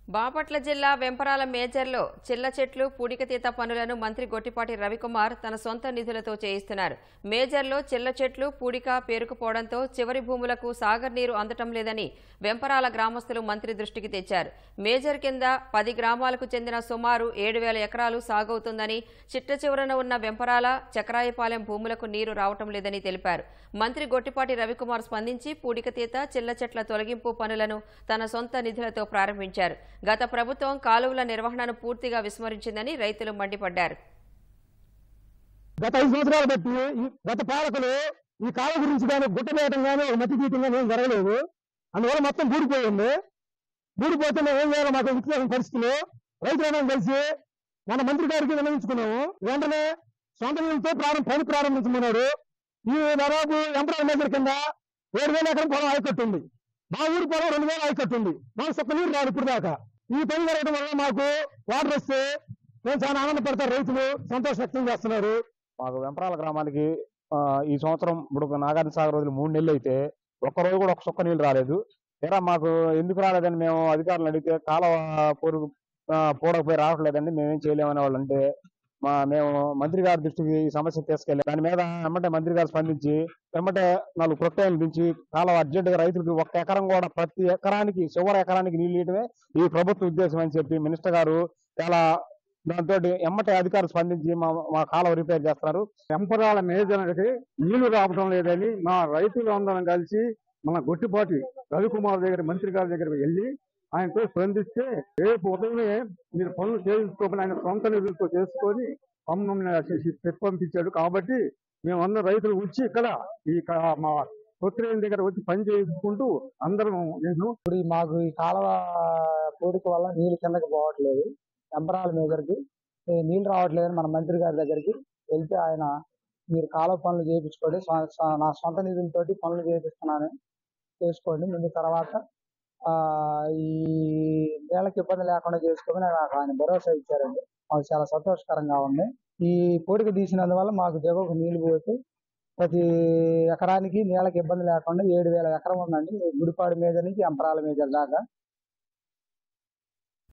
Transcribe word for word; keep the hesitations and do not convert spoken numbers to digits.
బాపట్ల జిల్లా వెంపరాల మేజర్లో చిల్ల చెట్లు పూడికతీత పనులను మంత్రి గొట్టిపాటి రవికుమార్ తన సొంత నిధులతో చేయిస్తున్నారు. మేజర్లో చిల్ల చెట్లు పూడిక పేరుకుపోవడంతో చివరి భూములకు సాగర్ నీరు అందటం లేదని వెంపరాల గ్రామస్తులు మంత్రి దృష్టికి తెచ్చారు. మేజర్ కింద పది గ్రామాలకు చెందిన సుమారు ఏడు వేల ఎకరాలు సాగవుతుందని, చిట్ట చివరన ఉన్న వెంపరాల చక్రాయపాలెం భూములకు నీరు రావటం లేదని తెలిపారు. మంత్రి గొట్టిపాటి రవికుమార్ స్పందించి పూడికతీత చిల్ల చెట్ల తొలగింపు పనులను తన సొంత నిధులతో ప్రారంభించారు. గత ప్రభుత్వం కాలువల నిర్వహణను పూర్తిగా విస్మరించిందని రైతులు మండిపడ్డారు. గత ఐదు సంవత్సరాలు బట్టి గత పాలకులు ఈ కాలువ గురించి కానీ గుట్ట వేయటం కానీ మట్టి తీయటం కానీ ఏం జరగలేదు. అందువల్ల మొత్తం బూడిపోయింది. బూడిపోతే మేము ఏం చేయాలో మాకు విశ్లేషణ పరిస్థితులు రైతులందరం కలిసి మన మంత్రి గారికి విన్నవించుకున్నాము. వెంటనే సొంత నిధులతో ప్రారంభ పని ప్రారంభించమన్నాడు. ఈ దాదాపు ఎంపరాల మేజర్ కింద ఏడు వేల ఎకరం పొలం ఆయకట్టు ఉంది. మా ఊరి పొలం రెండు వేల ఆయకట్టు ఉంది. మాకు సొక్క నీరు రాదు ఇప్పుడు దాకా. ఈ పని జరగడం వల్ల మాకు వాటర్ వస్తే మేము చాలా ఆనందపడతారు. రైతులు సంతోషం వ్యక్తం చేస్తున్నారు. మాకు వెంపరాల గ్రామానికి ఈ సంవత్సరం ఇప్పుడు నాగార్జున సాగర్ రోజులు మూడు నెలలు అయితే ఒక్కరోజు కూడా ఒక సొక్క నీళ్ళు రాలేదు. తీరా మాకు ఎందుకు రాలేదని మేము అధికారులు అడిగితే కాలువ పొరుగు పోడకపోయి రావట్లేదండి, మేమేం చేయలేమనే వాళ్ళు. అంటే మా మేము మంత్రి గారి దృష్టికి ఈ సమస్య తీసుకెళ్ళాం. దాని మీద వెంబటే మంత్రి గారు స్పందించి వెంబటే నాలుగు ప్రొక్టైన్లు దించి కాలువ అర్జెంట్ గా రైతులకు ఒక్క ఎకరం కూడా ప్రతి ఎకరానికి చివరి ఎకరానికి నీళ్ళు ఇవ్వడమే ఈ ప్రభుత్వ ఉద్దేశం అని చెప్పి మినిస్టర్ గారు చాలా దాంతో ఎమ్మటే అధికారులు స్పందించి మా మా కాలువ రిపేర్ చేస్తారు. వెంపరాల మేజర్కి నీళ్లు రావడం లేదని మా రైతులు అందరం కలిసి మన గొట్టిపాటి రవికుమార్ దగ్గర మంత్రి గారి దగ్గర వెళ్ళి ఆయనతో స్పందిస్తే రేపు ఉదయమే మీరు పనులు చేయించుకోమని ఆయన సొంత నిధులతో చేసుకొని మమ్మల్ని పంపించాడు. కాబట్టి మేమందరం రైతులు వచ్చి ఇక్కడ ఈ మా కొత్త దగ్గర వచ్చి పని చేసుకుంటూ అందరం నేను ఇప్పుడు మాకు ఈ కాలువ పూడిక వల్ల నీళ్ళు కిందకి పోవట్లేదు. వెంపరాల మేజర్కి నీళ్ళు రావట్లేదని మన మంత్రి గారి దగ్గరికి వెళ్తే ఆయన మీరు కాలువ పనులు చేయించుకోండి, నా సొంత నిధులతోటి పనులు చేపిస్తున్నాను చేసుకోండి, ముందు తర్వాత ఆ ఈ నీళ్ళకి ఇబ్బంది లేకుండా చేసుకోమని నాకు ఆయన భరోసా ఇచ్చారండి. మాకు చాలా సంతోషకరంగా ఉంది. ఈ పూడిక తీసినందువల్ల మాకు దిగువకు నీళ్లు పోతే ప్రతి ఎకరానికి నీళ్ళకి ఇబ్బంది లేకుండా ఏడు వేల ఎకరం ఉందండి. గుడిపాడు మేజర్ నుంచి వెంపరాల మేజర్ దాకా